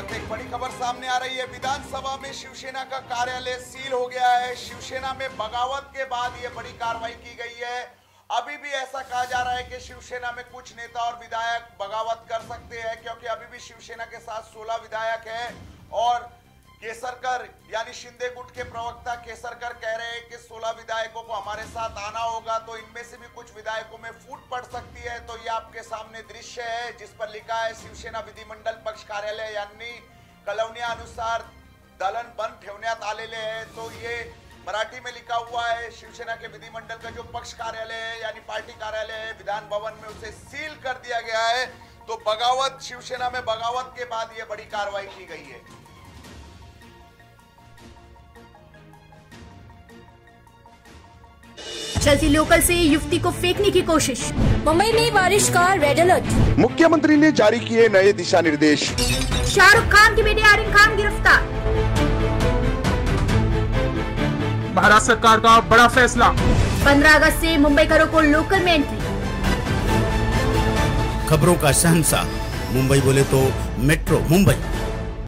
वक्त एक बड़ी खबर सामने आ रही है। विधानसभा में शिवसेना का कार्यालय सील हो गया है। शिवसेना में बगावत के बाद ये बड़ी कार्रवाई की गई है। अभी भी ऐसा कहा जा रहा है कि शिवसेना में कुछ नेता और विधायक बगावत कर सकते हैं, क्योंकि अभी भी शिवसेना के साथ 16 विधायक हैं और केसरकर यानी शिंदे गुट के प्रवक्ता केसरकर कह रहे हैं कि 16 विधायकों को हमारे साथ आना होगा, तो इनमें से भी कुछ विधायकों में फूट पड़ सकती है। तो ये आपके सामने दृश्य है जिस पर लिखा है शिवसेना विधिमंडल पक्ष कार्यालय यांनी कलवण्या अनुसार दलन बंद ठेवण्यात आलेले है। तो ये मराठी में लिखा हुआ है। शिवसेना के विधिमंडल का जो पक्ष कार्यालय है यानी पार्टी कार्यालय है विधान भवन में, उसे सील कर दिया गया है। तो बगावत, शिवसेना में बगावत के बाद ये बड़ी कार्रवाई की गई है। चलती लोकल से युवती को फेंकने की कोशिश। मुंबई में बारिश का रेड अलर्ट। मुख्यमंत्री ने जारी किए नए दिशा निर्देश। शाहरुख खान की बेटे आर्यन खान गिरफ्तार। महाराष्ट्र सरकार का बड़ा फैसला। 15 अगस्त से मुंबईकरों को लोकल में एंट्री। खबरों का शहंशाह मुंबई बोले तो मेट्रो मुंबई।